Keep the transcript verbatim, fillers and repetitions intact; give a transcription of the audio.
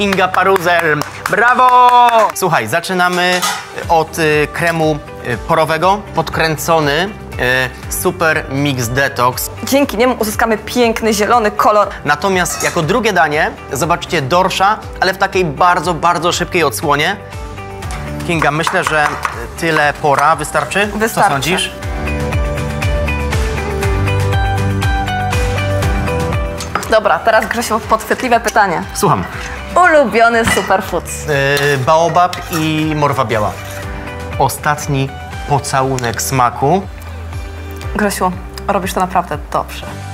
Kinga Paruzel. Brawo! Słuchaj, zaczynamy od y, kremu y, porowego, podkręcony, y, super mix detox. Dzięki niemu uzyskamy piękny, zielony kolor. Natomiast jako drugie danie zobaczcie dorsza, ale w takiej bardzo, bardzo szybkiej odsłonie. Kinga, myślę, że tyle pora wystarczy. Wystarczy. Co sądzisz? Dobra, teraz Grzesiu, podchwytliwe pytanie. Słucham. Ulubiony superfood. Yy, baobab i morwa biała. Ostatni pocałunek smaku. Grzesiu, robisz to naprawdę dobrze.